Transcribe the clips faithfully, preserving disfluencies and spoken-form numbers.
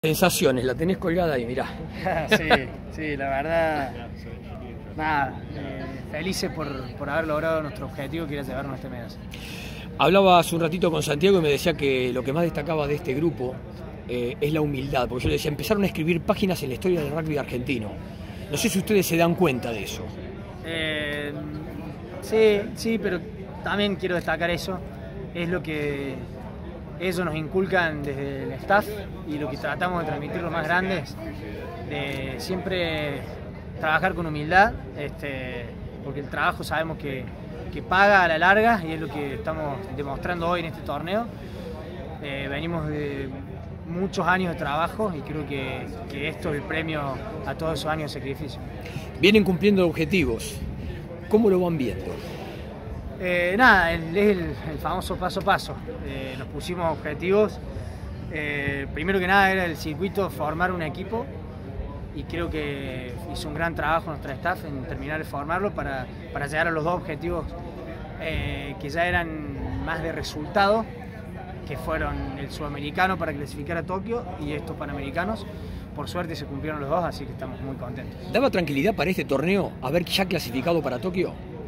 Sensaciones, la tenés colgada ahí, mirá. Sí, sí, la verdad, nada, eh, felices por, por haber logrado nuestro objetivo, que era llevarnos este medalla. Hablaba hace un ratito con Santiago y me decía que lo que más destacaba de este grupo eh, es la humildad, porque yo le decía, empezaron a escribir páginas en la historia del rugby argentino. No sé si ustedes se dan cuenta de eso. Eh, sí, sí, pero también quiero destacar eso, es lo que ellos nos inculcan desde el staff y lo que tratamos de transmitir los más grandes, de siempre trabajar con humildad, este, porque el trabajo sabemos que, que paga a la larga y es lo que estamos demostrando hoy en este torneo. Eh, venimos de muchos años de trabajo y creo que, que esto es el premio a todos esos años de sacrificio. Vienen cumpliendo objetivos, ¿cómo lo van viendo? Eh, nada, es el, el, el famoso paso a paso. Eh, nos pusimos objetivos. Eh, primero que nada era el circuito, formar un equipo, y creo que hizo un gran trabajo nuestra staff en terminar de formarlo para, para llegar a los dos objetivos eh, que ya eran más de resultado, que fueron el sudamericano para clasificar a Tokio y estos panamericanos. Por suerte se cumplieron los dos, así que estamos muy contentos. ¿Daba tranquilidad para este torneo haber ya clasificado para Tokio?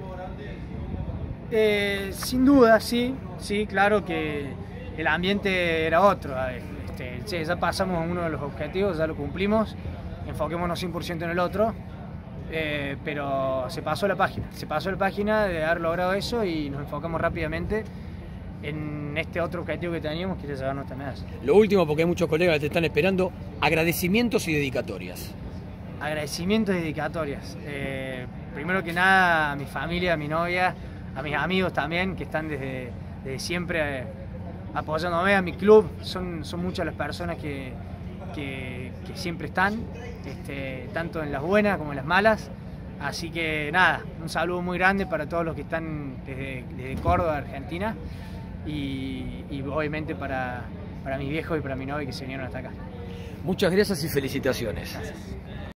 Eh, sin duda, sí, sí, claro que el ambiente era otro. Este, sí, ya pasamos uno de los objetivos, ya lo cumplimos, enfoquémonos cien por ciento en el otro, eh, pero se pasó la página, se pasó la página de haber logrado eso y nos enfocamos rápidamente en este otro objetivo que teníamos, que era llevar nuestra medalla. Lo último, porque hay muchos colegas que te están esperando, agradecimientos y dedicatorias. Agradecimientos y dedicatorias. Eh, primero que nada a mi familia, a mi novia, a mis amigos también, que están desde, desde siempre eh, apoyándome, a mi club. Son, son muchas las personas que, que, que siempre están, este, tanto en las buenas como en las malas. Así que nada, un saludo muy grande para todos los que están desde, desde Córdoba, Argentina, y, y obviamente para, para mis viejos y para mi novia que se vinieron hasta acá. Muchas gracias y felicitaciones. Gracias.